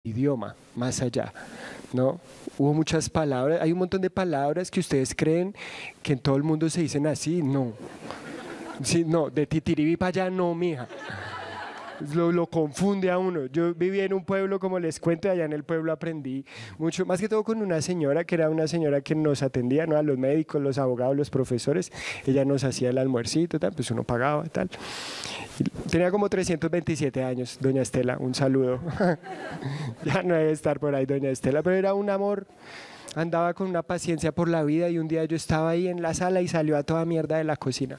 idioma, más allá, ¿no? Hubo muchas palabras, hay un montón de palabras que ustedes creen que en todo el mundo se dicen así, no. Sí, no, de titiribí para allá no, mija. Lo confunde a uno. Yo viví en un pueblo, como les cuento, allá en el pueblo aprendí mucho, más que todo con una señora, que era una señora que nos atendía, ¿no? A los médicos, los abogados, los profesores. Ella nos hacía el almuercito, tal, pues uno pagaba, tal. Y tenía como 327 años, doña Estela, un saludo. Ya no debe estar por ahí, doña Estela, pero era un amor. Andaba con una paciencia por la vida y un día yo estaba ahí en la sala y salió a toda mierda de la cocina.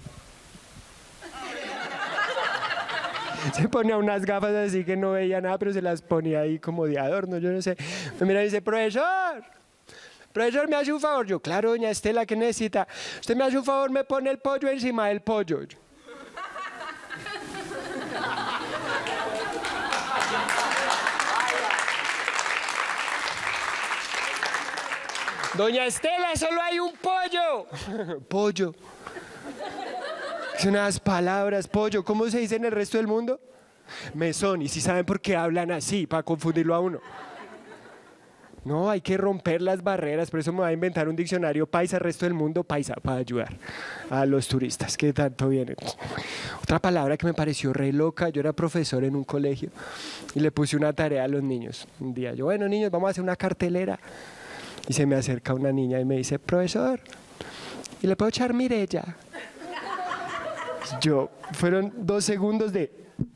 Se ponía unas gafas así que no veía nada, pero se las ponía ahí como de adorno, yo no sé. Me mira y dice, profesor, ¿me hace un favor? Yo, claro, doña Estela, ¿qué necesita? Usted me hace un favor, me pone el pollo encima del pollo. Doña Estela, solo hay un pollo. Pollo. Son unas palabras, pollo. ¿Cómo se dice en el resto del mundo? Mesón. ¿Y si saben por qué hablan así? Para confundirlo a uno. No, hay que romper las barreras. Por eso me voy a inventar un diccionario paisa, resto del mundo, paisa, para ayudar a los turistas que tanto vienen. Otra palabra que me pareció re loca. Yo era profesor en un colegio y le puse una tarea a los niños. Un día yo, bueno, niños, vamos a hacer una cartelera. Y se me acerca una niña y me dice, profesor, ¿y le puedo echar Mirella? Yo, fueron 2 segundos de...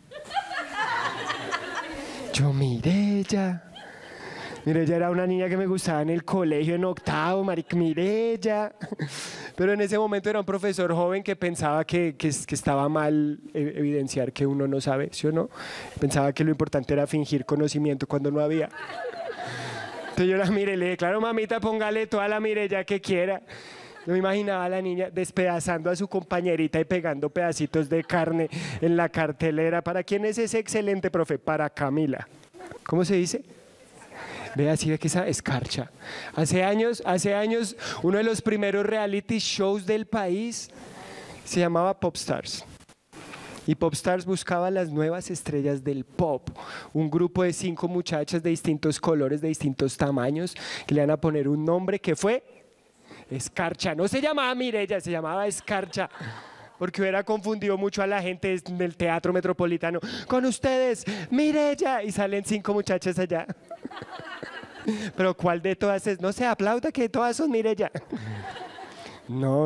Yo, Mirella. Mirella era una niña que me gustaba en el colegio en octavo, Mirella. Pero en ese momento era un profesor joven que pensaba que estaba mal evidenciar que uno no sabe, ¿sí o no? Pensaba que lo importante era fingir conocimiento cuando no había. Entonces yo la miré y le dije, claro, mamita, póngale toda la Mirella que quiera. Yo me imaginaba a la niña despedazando a su compañerita y pegando pedacitos de carne en la cartelera. ¿Para quién es ese excelente, profe? Para Camila. ¿Cómo se dice? Ve así, ve que esa escarcha. Hace años, uno de los primeros reality shows del país se llamaba Popstars. Y Popstars buscaba las nuevas estrellas del pop. Un grupo de 5 muchachas de distintos colores, de distintos tamaños, que le van a poner un nombre que fue Escarcha. No se llamaba Mirella, se llamaba Escarcha. Porque hubiera confundido mucho a la gente del Teatro Metropolitano. Con ustedes, Mirella. Y salen 5 muchachas allá. Pero ¿cuál de todas es? No se aplauda que todas son Mirella. No.